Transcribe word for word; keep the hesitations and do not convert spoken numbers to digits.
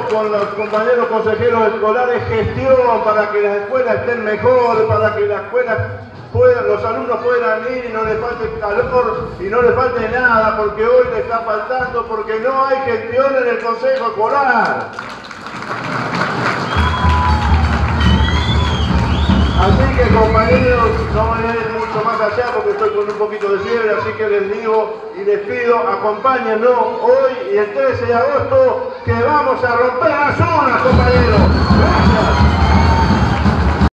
con los compañeros consejeros escolares gestión para que las escuelas estén mejor, para que las escuelas puedan, los alumnos puedan ir y no les falte calor y no les falte nada, porque hoy le está faltando, porque no hay gestión en el consejo escolar. Así que, compañeros, no voy a ir mucho más allá porque estoy con un poquito de fiebre, así que les digo y les pido, acompáñennos hoy y el trece de agosto, que vamos a romper las zonas, compañeros. Gracias.